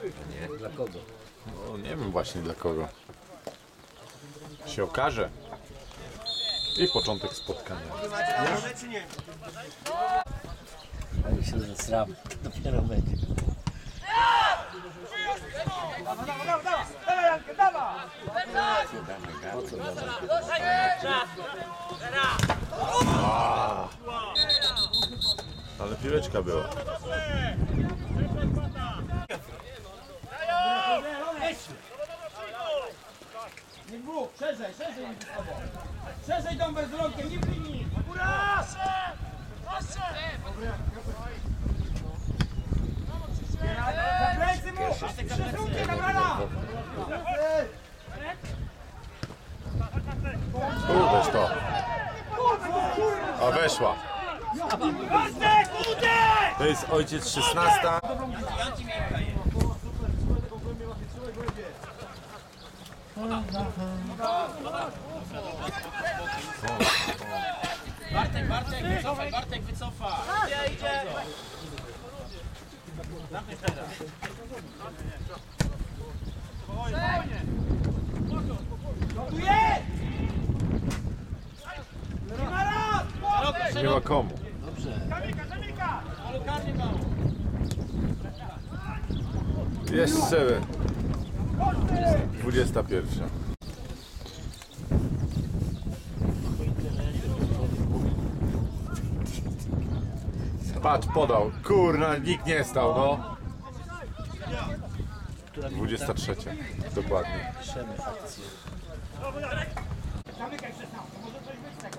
Nie, dla kogo? No, nie wiem właśnie dla kogo. Się okaże. I początek spotkania. Ale się zesram, dopiero będzie. Ale piłeczka była. Szerzej dom bez rąkiem, nie pnij! Góra! Za plecy mu! Przesuńcie na brana! Weź to. A weszła. Bartek, uderz! To jest ojciec 16. Bartek, wycofaj, Bartek, wycofa. Idzie. Zamknij teraz. Tu jest! Nie ma raz! Nie ma komu. Zamyka! Karny mało. Jeszcze 21. Patrz, podał. Kurna, nikt nie stał, no. 23. Dokładnie. Piszemy akcję. Zamykaj 16, może coś być z tego.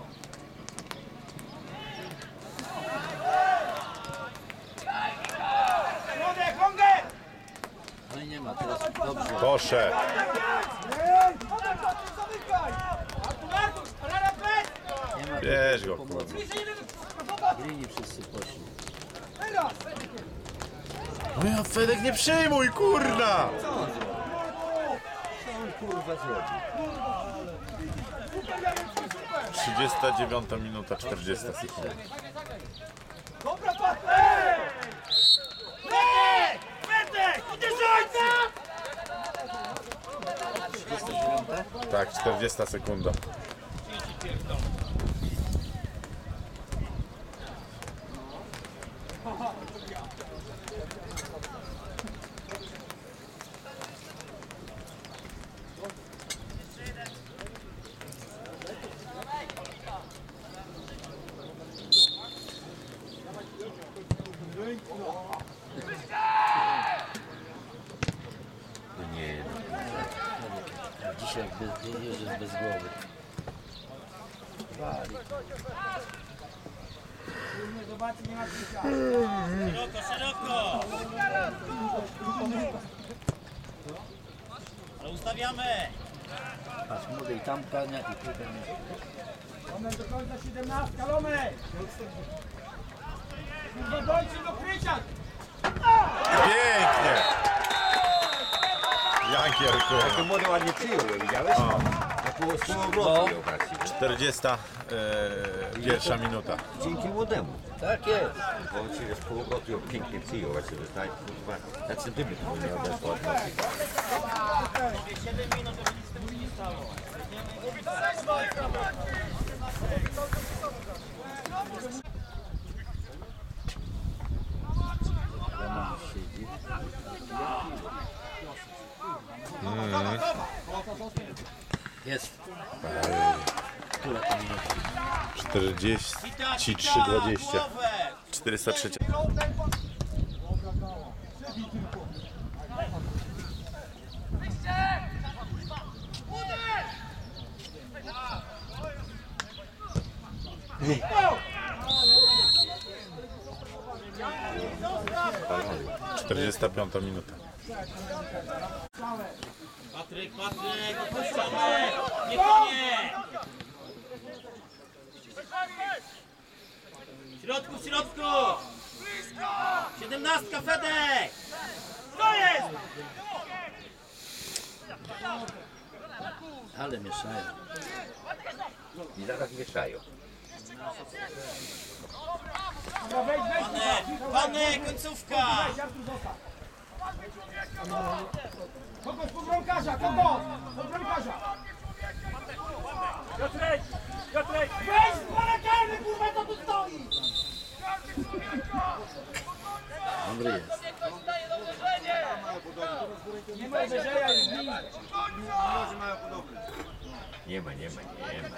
Środek, Wąger! No i nie ma, teraz dobrze. Poszedł. Zamykaj! Artur, Rara plec! Nie ma Bierz go, pomocy. Bliżej jeden, zobacz! Glini wszyscy poszli. Teraz! No ja Fedek nie przyjmuj, kurna! Co on kurwa zrobi? 39 minuta, 40 sekund. Dobra, Patryk! Petek! Petek! Uderzajcie! 39? Tak, 40 sekunda. Nie. Dzisiaj już jest bez głowy. Wali. Zobaczcie, nie ma picia. Szeroko. Ale ustawiamy. Patrz, młody i tam kania i tutaj nie. Moment do końca 17, Lomek! Dojdźcie do krycia! Pięknie! Jankier, To młody ładnie przyjął, widziałeś? Na półobrotu. 41 minuta. Dzięki młodemu. Tak jest. Bo on się z półobrotu ją pięknie przyjął, właśnie dostać kurwa na centymetr, bo nie odeszło od nocy. 7 minut, to nic z tym nie stało. Roman siedzi. Jest. Która to minuta? 43-20. 403. Zostaw! 45 minuta. Patryk, opuszczamy! Nie konie! W środku! 17, Fedek! To jest! Ale mieszają. I zaraz mieszają. Dobra, wejdź, Pane, końcówka! Artur, zostaw. Kogoś pod bramkarza, kogo? Pod bramkarza. Piotrek! Piotrek! Weź z barakarny, kurwa, co tu stoi? Dobry jest. Nie ma uderzenia, jest nim. Nie ma, nie ma, nie ma.